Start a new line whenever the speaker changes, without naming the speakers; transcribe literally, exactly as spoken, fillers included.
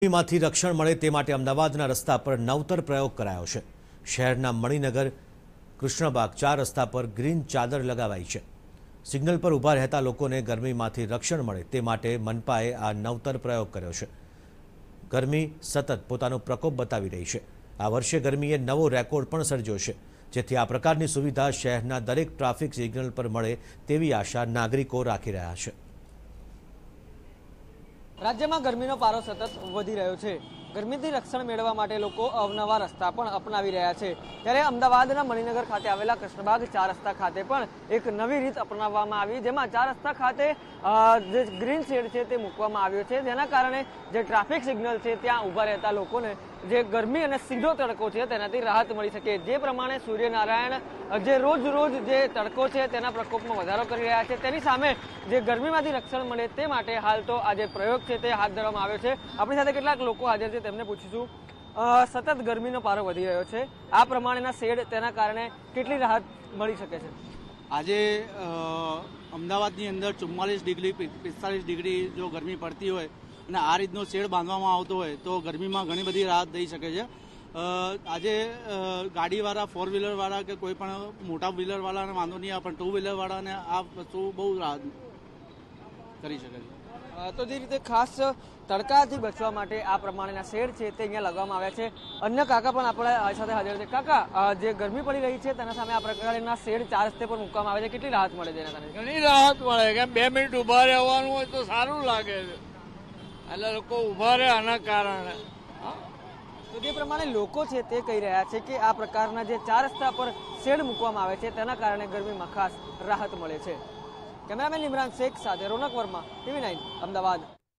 ગરમીમાંથી રક્ષણ મળે તે માટે અમદાવાદના રસ્તા પર નવતર પ્રયોગ કરાયો છે। શહેરના મણિનગર કૃષ્ણબાગ ચાર રસ્તા પર ગ્રીન ચાદર લગાવાઈ છે। સિગ્નલ પર ઊભા રહેતા લોકોને ગરમીમાંથી રક્ષણ મળે તે માટે મનપાએ આ નવતર પ્રયોગ કર્યો છે। ગરમી સતત પોતાનો પ્રકોપ બતાવી રહી છે। આ વર્ષે ગરમીએ નવો રેકોર્ડ પણ સર્જ્યો છે, જેથી આ પ્રકારની સુવિધા શહેરના દરેક ટ્રાફિક સિગ્નલ પર મળે તેવી આશા નાગરિકો રાખી રહ્યા છે।
રાજ્યમાં ગરમીનો પારો સતત વધી રહ્યો છે। ગરમીથી રક્ષણ મેળવવા માટે લોકો અવનવા રસ્તા પણ અપનાવી રહ્યા છે। ત્યારે અમદાવાદના મણિનગર ખાતે આવેલા કૃષ્ણબાગ ચાર રસ્તા ખાતે પણ એક નવી રીત અપનાવવામાં આવી, જેમાં ચાર રસ્તા ખાતે જે ગ્રીન શેડ છે તે મૂકવામાં આવ્યો છે, જેના કારણે જે ટ્રાફિક સિગ્નલ છે ત્યાં ઊભા રહેતા લોકોને જે ગરમી અને સીધો તડકો છે તેનાથી રાહત મળી શકે। જે પ્રમાણે સૂર્યનારાયણ જે રોજ રોજ જે તડકો છે તેના પ્રકોપમાં વધારો કરી રહ્યા છે, તેની સામે જે ગરમીમાંથી રક્ષણ મળે તે માટે હાલ તો આ જે પ્રયોગ છે તે હાથ ધરવામાં આવ્યો છે। આપણી સાથે કેટલાક લોકો હાજર છે, તેમને પૂછીશું। સતત ગરમીનો પારો વધી રહ્યો છે, આ પ્રમાણેના શેડ તેના કારણે કેટલી રાહત મળી શકે છે?
આજે અમદાવાદની અંદર ચુમ્માલીસ ડિગ્રી પિસ્તાલીસ ડિગ્રી જો ગરમી પડતી હોય અને આ રીતનો શેડ બાંધવામાં આવતો હોય તો ગરમીમાં ઘણી બધી રાહત થઈ શકે છે। આજે ગાડીવાળા ફોર વ્હીલરવાળા કે કોઈ પણ મોટા વ્હીલરવાળાને વાંધો નહીં આવે, પણ ટુ વ્હીલરવાળાને આ વસ્તુ બહુ રાહત કરી શકે છે।
તો જે રીતે ખાસ તડકાથી બચવા માટે આ પ્રમાણેના શેડ છે તે અહીંયા લગાવવામાં આવ્યા છે। અન્ય કાકા પણ આપણા સાથે હાજર છે। કાકા, જે ગરમી પડી રહી છે તેના સામે આ પ્રકારના શેડ ચાર રસ્તે પર મૂકવામાં આવે છે, કેટલી રાહત મળે છે?
ઘણી રાહત મળે કે બે મિનિટ ઉભા રહેવાનું હોય તો સારું લાગે છે, એટલે લોકો ઉભા રહે આના કારણે।
તો જે પ્રમાણે લોકો છે તે કહી રહ્યા છે કે આ પ્રકારના જે ચાર રસ્તા પર શેડ મૂકવામાં આવે છે તેના કારણે ગરમીમાં ખાસ રાહત મળે છે। કેમેરામેન ઇમરાન શેખ સાથે રોનક વર્મા, ટીવી નાઇન, અમદાવાદ।